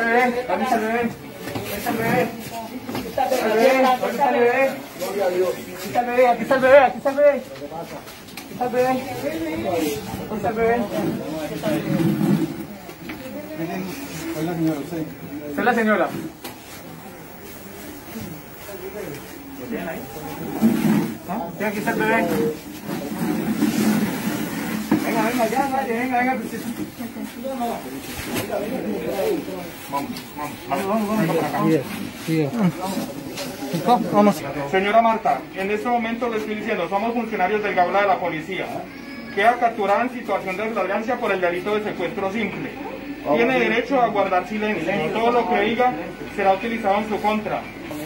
bebé? ¿Dónde está el bebé? ¿Dónde está el bebé? ¿Dónde está el bebé? Aquí está el bebé, aquí está el bebé, aquí está el bebé. Aquí está el bebé. ¿Dónde está el bebé? Soy la señora, usted. Soy la señora. ¿Lo tienen ahí? ¿No? Sí, aquí está el bebé. Venga, venga, ya, vaya, venga, venga. Vamos. Señora Marta, en este momento le estoy diciendo, somos funcionarios del Gaula de la policía. Queda capturada en situación de flagrancia por el delito de secuestro simple. Tiene derecho a guardar silencio. Todo lo que diga será utilizado en su contra.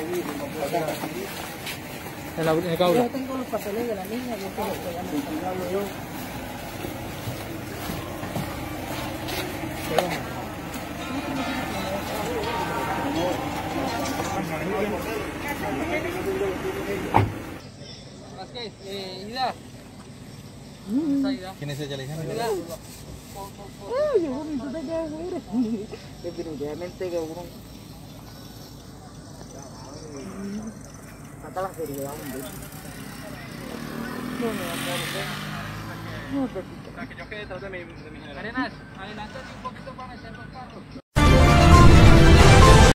Yo tengo los papeles de la niña, yo te los voy a mostrar. Ida. ¿Quién es ella? ¿Le dije? Ay, yo no sé qué hacer. Definitivamente que uno... Saca la seriedad, hombre. No, Que yo quede detrás de mi generación. Arenas, adelántate un poquito para meter los carros.